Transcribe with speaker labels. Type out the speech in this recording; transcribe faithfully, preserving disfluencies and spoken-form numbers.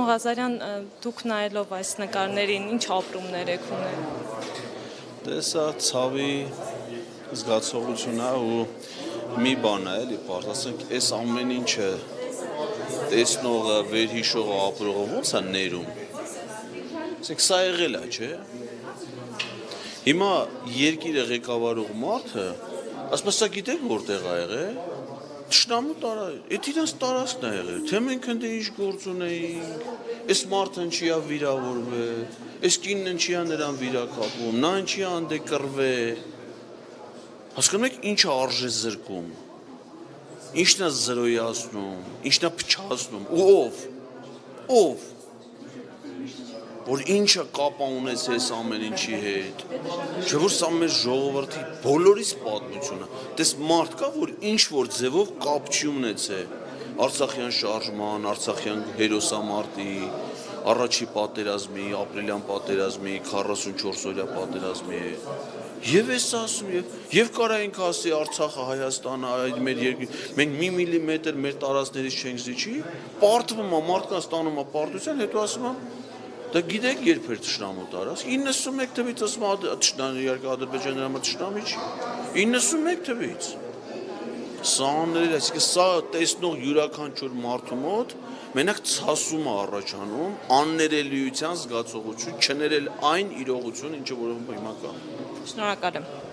Speaker 1: Պարոն Ղազարյան, դուք նայելով այս նկարներին ինչ ապրումներ եք ունել։
Speaker 2: Դե սա ցավի զգացողություն է ու մի բան է, էլի պարզ, ասենք, այս ամեն ինչը տեսնողը, վերհիշողը, ապրողը ո՞նց է ներում։ Ասենք, սա եղել է, չէ։ Հիմա երկիրը ղեկավարող մարդը, ասում է, սա գիտեք որտեղ ա եղել։ Թշնամու տարածք, այդ իրանց տարածքն է եղել, թե մենք ընդ ինչ գործ ունեինք, այս մարդը ինչի է վիրավորվել, այս կինն ինչի է նրան վիրակապում, նա ինչի է անդե կռվել։ Հասկանում եք ինչ է արժե զրկում, ինչն է զրոյացնում, ինչն է փչացնում, ու ով, ով, որ ինչը կապ ունեց այս ամեն ինչի հետ, չէ՞ որ սա մեր ժողովրդի բոլորիս պատմությունը, տես մարդ կա, որ ինչ-որ ձևով կապ չի ունեցել Արցախյան շարժման, Արցախյան հերոսամարտի, առաջի պատերազմի, ապրիլյան պատերազմի, քառասունչորս օրյա պատերազմի հետ։ Եվ ես ասում, եւ կարա ինք ասի Արցախը, Հայաստանը, այդ մեր երկիր, մենք մի միլիմետր մեր տարածքներից չենք զիջի, պարտվում է, մարդկանց տանում է պարտության, հետո ասում է, դա գիտեք երբ էր թշնամու տարածք, իննսունմեկ թվից ասում է, թշնամի իհարկե Ադրբեջանի համար թշնամի չի, իննսունմեկ թվից։ Սա անել, այսինքն սա տեսնող յուրաքանչյուր մարդու մոտ մենակ ցասում է առաջանում, աններելիության զգացողություն, չներել այն իրողություն, ինչը որով հիմա կա։
Speaker 1: Շնորհակալ եմ։